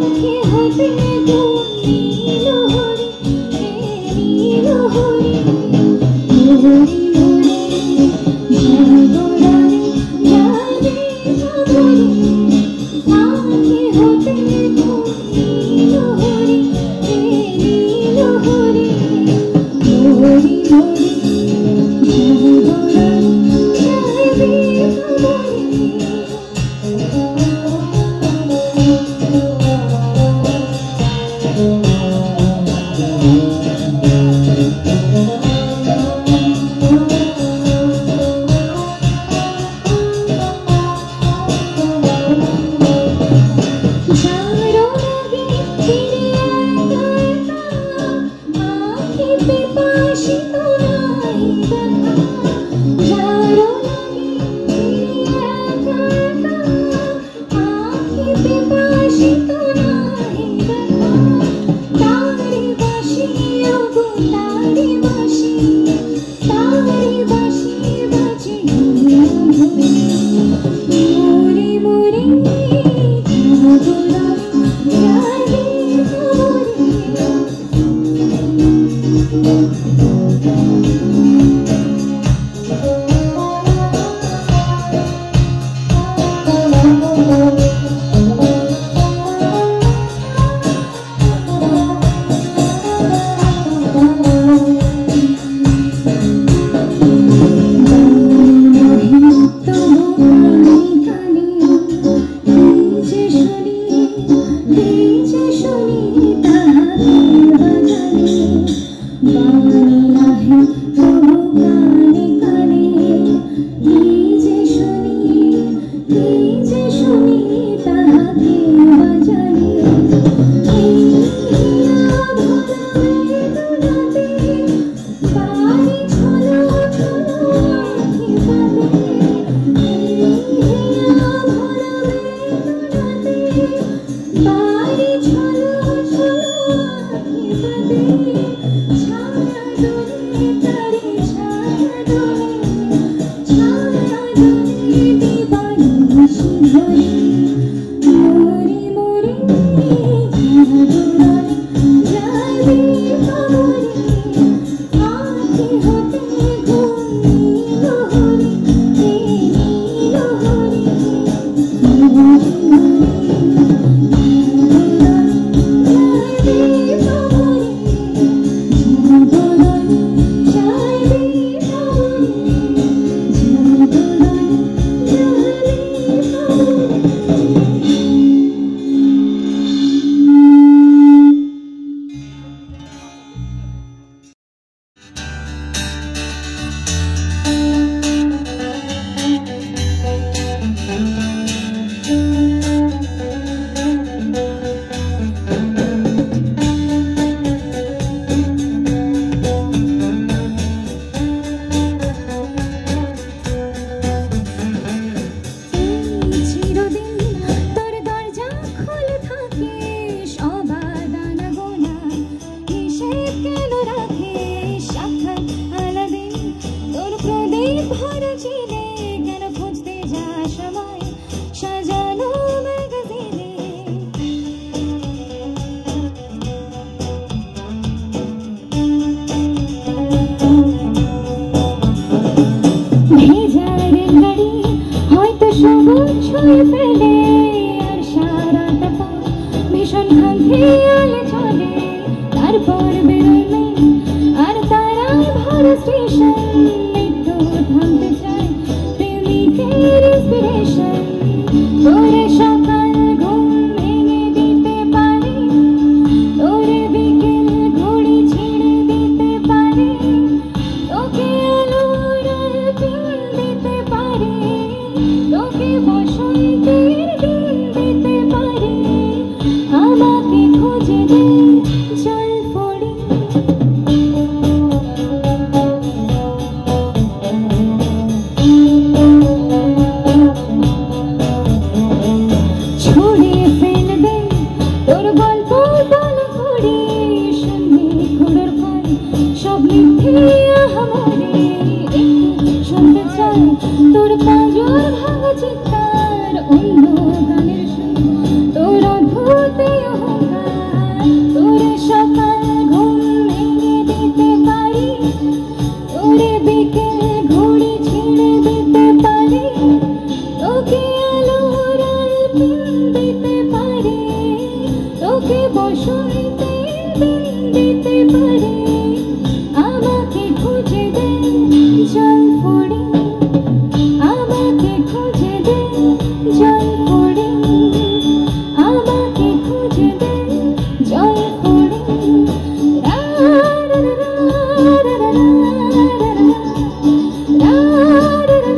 আমাকে খুঁজে দে। বুকে বসন্তে দিন দিতে পারে, আমাকে খুঁজে দে জল পড়ে, আমাকে খুঁজে দে জল পড়ে, আমাকে খুঁজে দে জল পড়ে। রা রা রা রা রা রা রা রা রা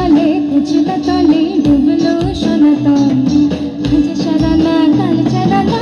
डुबलो सनातन, आज सारा ना काल सारा ना।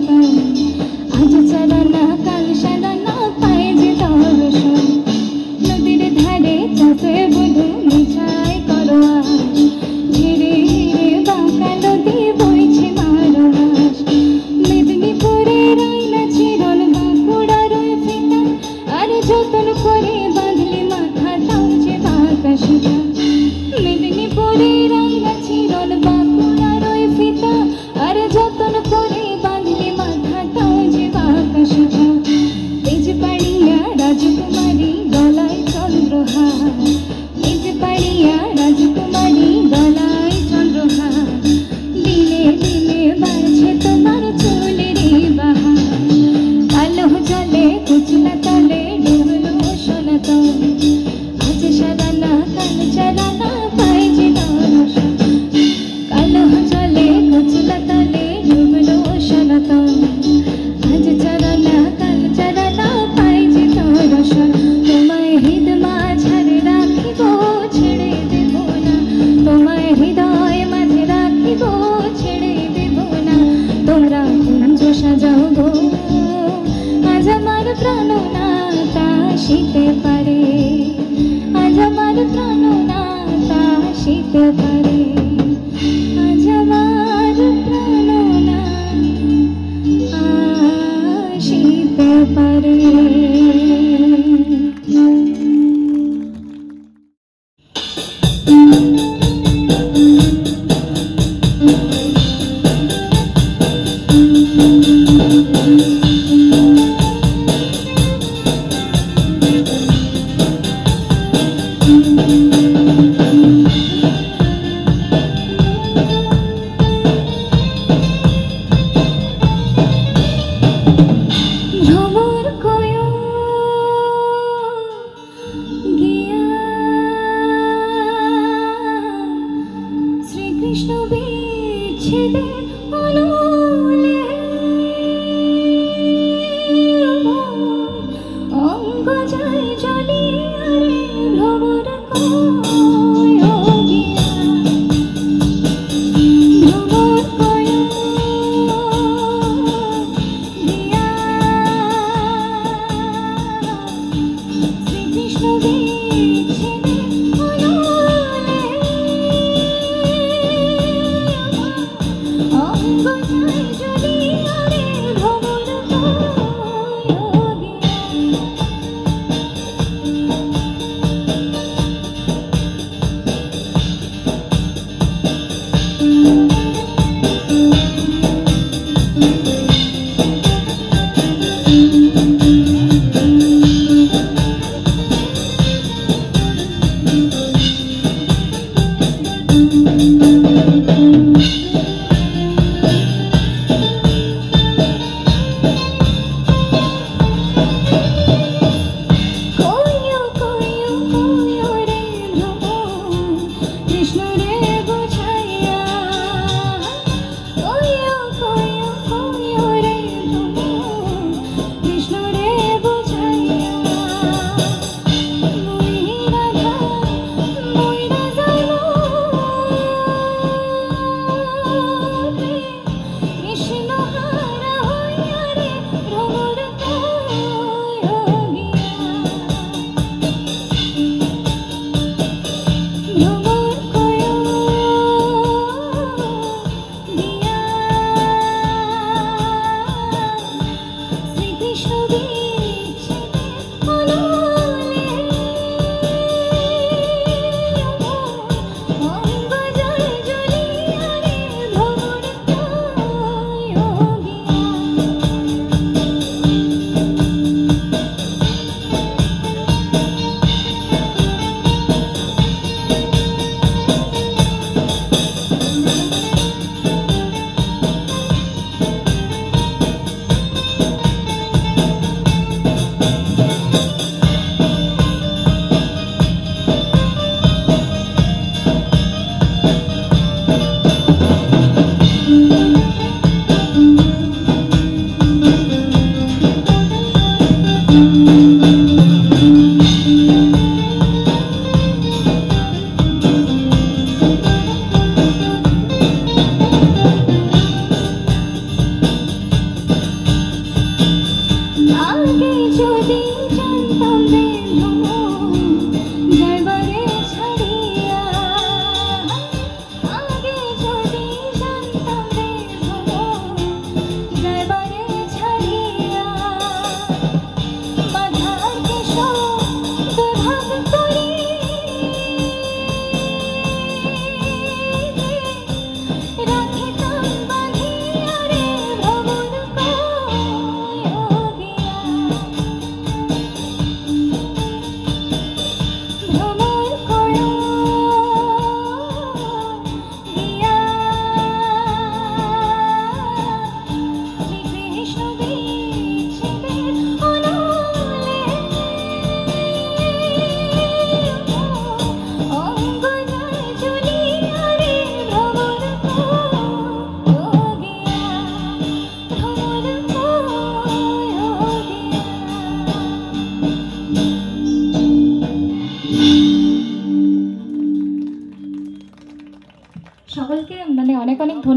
आज चराना काल साराना पाए जे दर्शन नदीर धारे चापे बधू मिछाय करो आज धीरे धीरे बांका नदी বইছে বারো মাস মেদিনীপুরের আয়না চিরন বাঁকুড়ার ওই ফিতা আর যতন করে বাঁধলি মাথাটাও যে বাঁকা সিধা মেদিনীপুরের আয়না চিরন বাঁকুড়ার ওই ফিতা আর যতন করে বাঁধলি মাথাটাও যে বাঁকা সিধা তেজ পাড়িয়া রাজকুমারী গলায় চন্দ্রহার তেজ পাড়িয়া রাজকুমারী গলায় চন্দ্রহার দিনে দিনে বাড়ছে তোমার চুলেরই বাহার আলো জলে কুচলা তলে ডুবলো সোনাতল আজ সারানা কাল চারানা পাই যে দর্শন কালো জলে কুচলা তলে ডুবলো সোনাতল আজ চারানা কাল চারানা পাই যে দর্শন তোমায় হৃদ মাঝারে রাখিব ছেড়ে দেব না তোমায় হৃদয় মাঝে রাখিব ছেড়ে দেব না তোমরা কুঞ্জ সাজাও গো আজ আমার প্রাণনাথ আসিতে পারে আজ আমার প্রাণনাথ আসিতে পারে আজ আমার প্রাণনাথ আসিতে পারে। ভ্রমর কয় গিয়া শ্রীকৃষ্ণ বিচ্ছেদে অনুলে অঙ্গ যায় জ্বলিয়া রে ভ্রমর কয় গিয়া ভ্রমর কয় গিয়া শ্রীকৃষ্ণ বিচ্ছেদে অনুলে অঙ্গ যায় জ্বলিয়া রে ভ্রমর কয় গিয়া।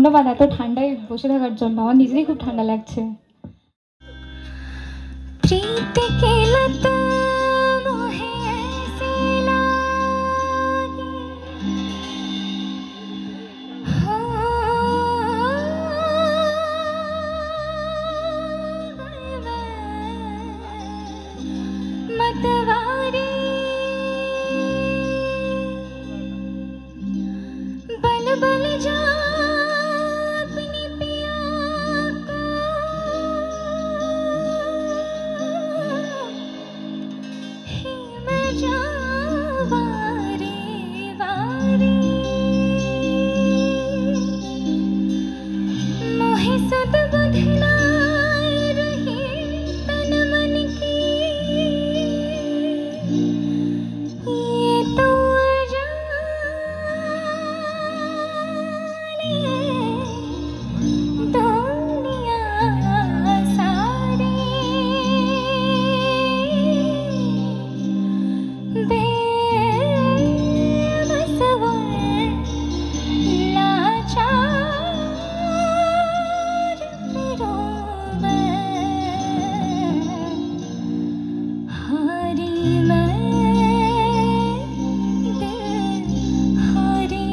ধন্যবাদ এত ঠান্ডায় বসে থাকার জন্য, আমার নিজেরই খুব ঠান্ডা লাগছে। प्रीत के लत मोहे ऐसे लागे, हो मतवारी बल बल जा अपनी पिया को, ही मैं जावा रे वारी, मोहे सद बंधनाए रही तन मन की, ये तो दुनिया सारी बेबस लाचार फिरो मैं, हारी मैं दिल हारी,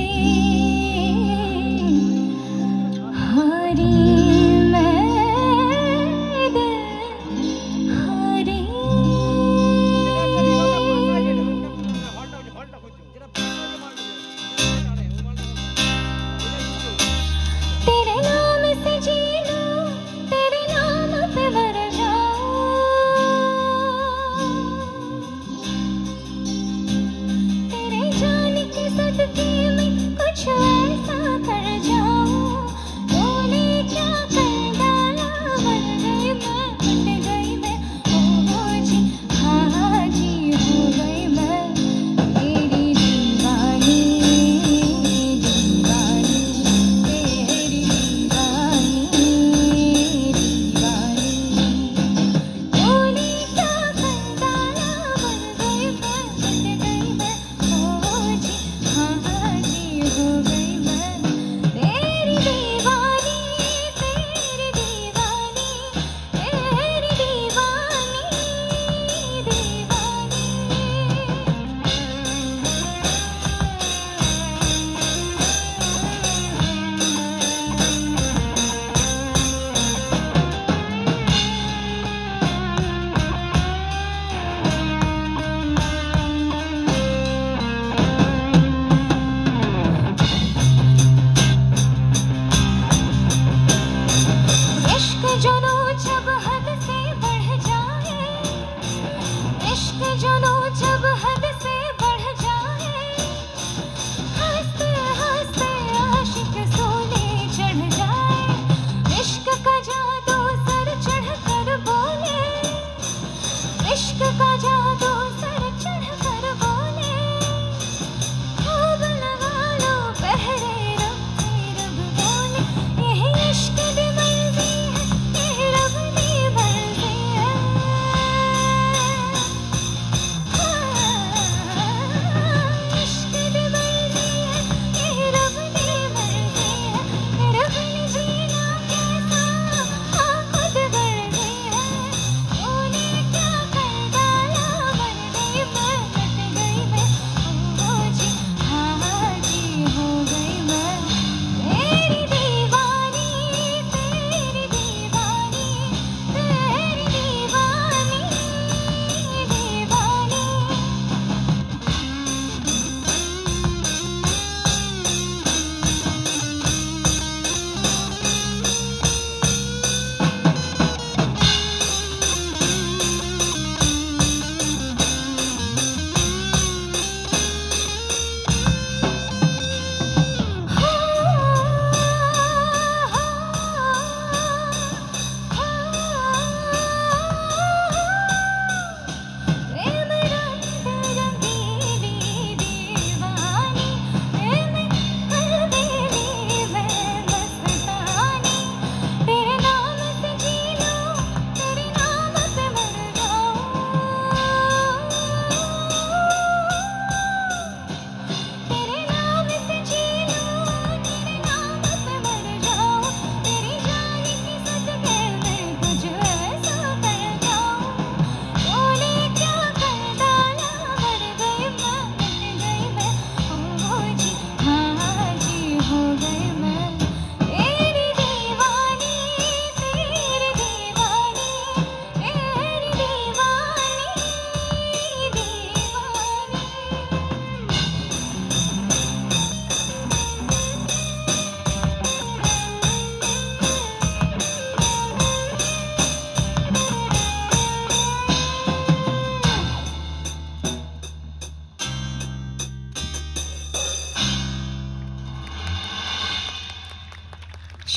हारी मैं दिल हारी। तेरे नाम से जी लूं, तेरे नाम पे मर जाऊं, तेरे जान के सदके में कुछ ऐसा कर जाऊं, तूने क्या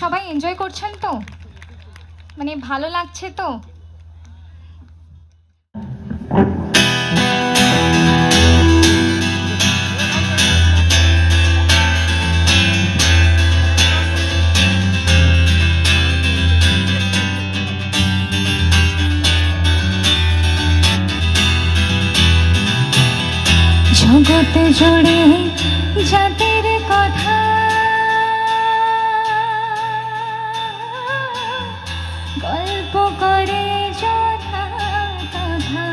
সবাই এনজয় করছেন তো, মানে ভালো লাগছে তো? জগৎ জুড়ে জাতির কথা গল্প করে যথা তথা,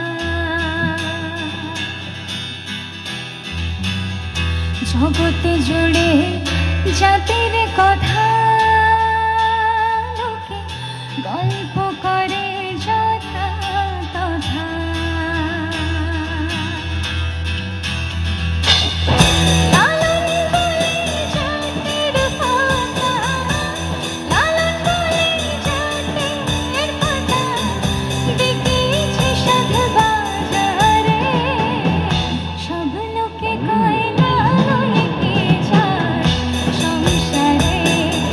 জগৎ জুড়ে জাতির কথা লোকে গল্প করে যথা তথা। সংসারে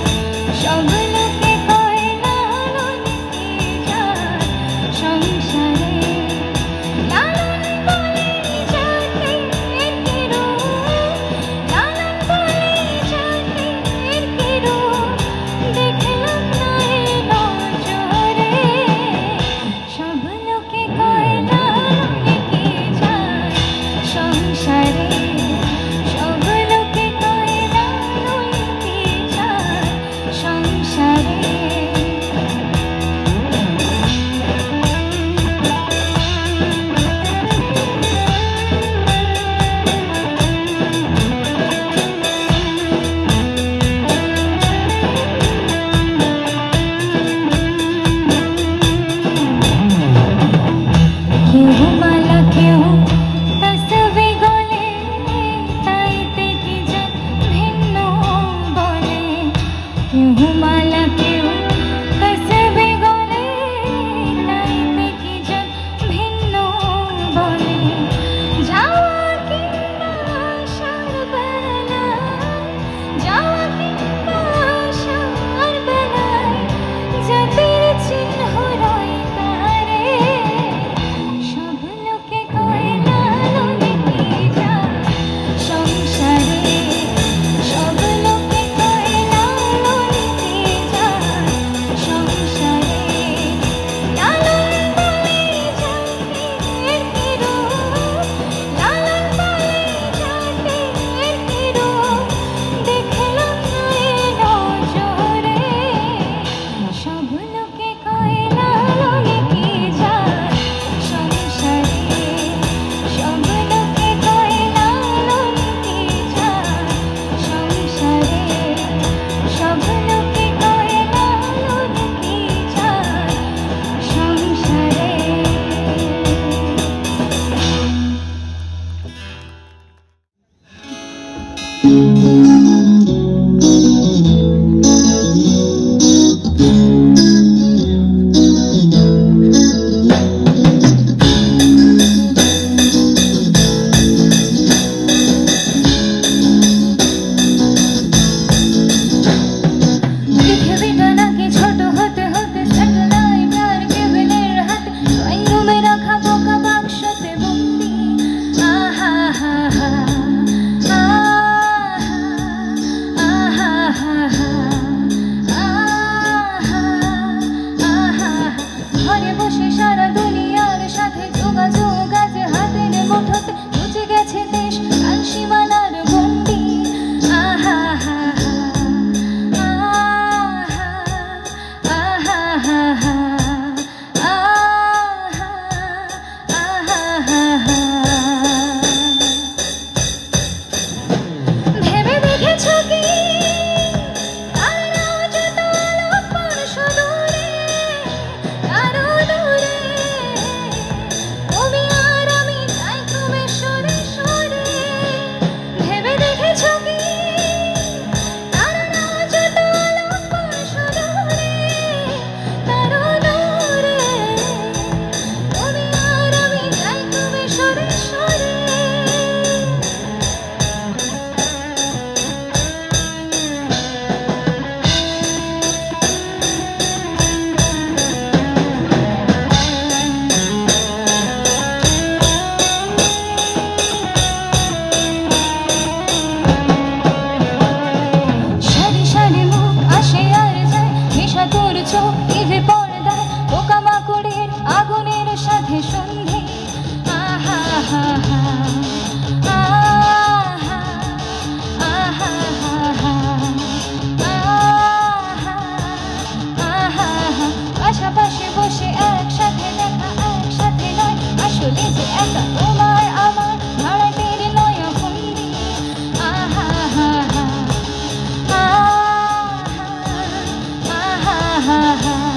চোখ টিভি পর্দায় পোকামাকড়ের আগুনের সাথে সন্ধে আহা হা হা আহা আহা হা আহা পাশাপাশি বসে একসাথে দেখা একসাথে নয় আসলে যে একা তোমার আমার ভাড়াটের নয়া ফন্দি আহা হা হা আহা আহা হা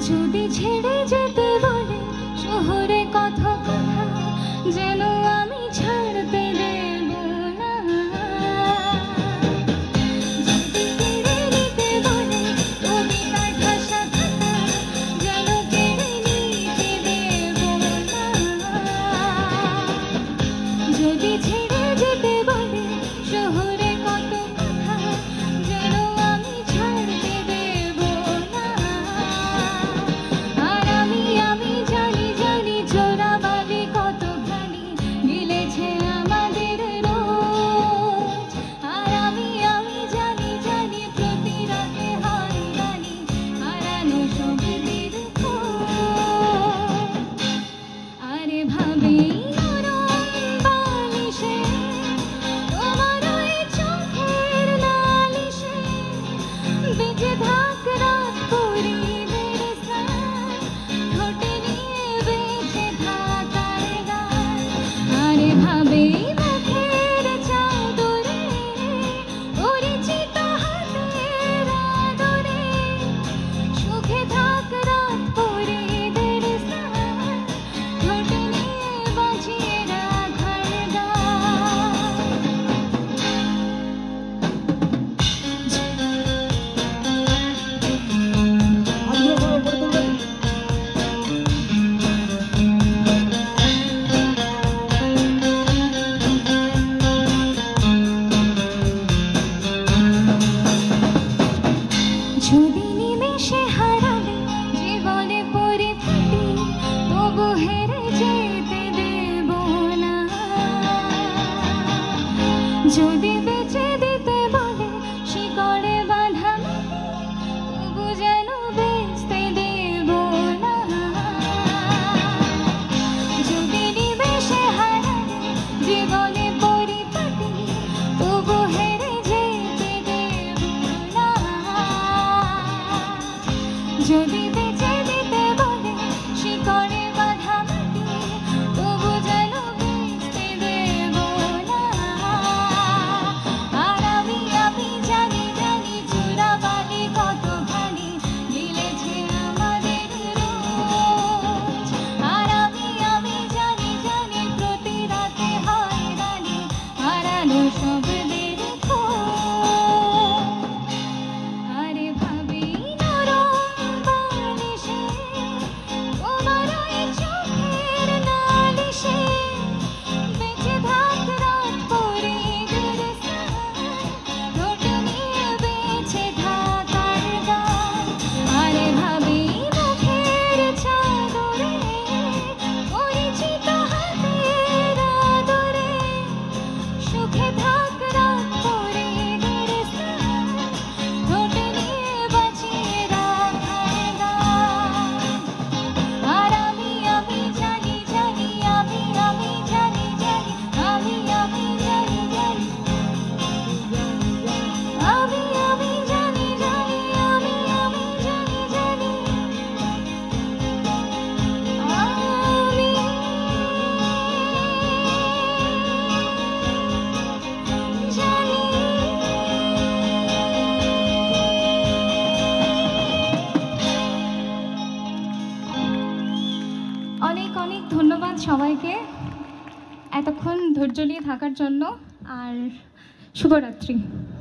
যদি ছেড়ে যেতে বলে শহরে কথা কথা যেন আমি ছাড়তে দেব না। যদি কেড়ে নিতে বলে কবিতার ভাষা কথা যেন কেড়ে নিতে দেব না। যদি ছেড়ে যেতে বলে শহরে কত কথা যেন আমি ছাড়তে দেব না। আর আমি জানি জানি চোরাবালি কতখানি গিলেছে আমাদের রোজ। আর আমি জানি জানি প্রতি রাতে হয় রানী হারানো সবুজের খোঁজ। আরে ভাবি নরম বালিশে তোমার ওই চোখের নালিশে বেঁচে থাক রাত পরিদের স্নান ঠোঁটে নিয়ে বেঁচে থাকার গান। আরে ভাবে মুখের চাদরে পরিচিত হাতের আদরে সুখে থাক রাত পরিদের স্নান ঠোঁটে নিয়ে বাজিয়ে রাখার গান। যদি নিমেষে হারাবে জীবনে পরিপাটি তবু হেরে যেতে দেব না। যদি বেঁচে দিতে বলে শিকড়ে বাঁধা মাটি তবু যেন বেচতে দেব না। যদি নিমেষে হারাবে জীবনে পরিপাটি তবু হেরে যেতে দেব না। যদি বেঁচে দিতে বলে শিকড়ে বাঁধা মাটি তবু যেন বেচতে দেব না। আর আমি জানি জানি চোরাবালি কতখানি গিলেছে আমাদের রোজ। আর আমি জানি জানি প্রতি রাতে হয় রানী হারানো শব্দের খোঁজ। আরে ভাবি নরম বালিশে তোমার ওই চোখের নালিশে বেঁচে থাক রাত পরিদের স্নান ঠোঁটে নিয়ে বেঁচে থাকার গান। আরে ভাবি মুখের চাদরে পরিচিত হাতের আদরে সুখে থাক রাত পরিদের স্নান ঠোঁটে নিয়ে বাজিয়ে রাখার গান। আর আমি জানি জানি আমি জানি জানি আমি জানি জানি আমি জানি জানি আমি জানি জানি আমি জানি। অনেক অনেক ধন্যবাদ সবাইকে এতক্ষণ ধৈর্য নিয়ে থাকার জন্য। আর শুভরাত্রি।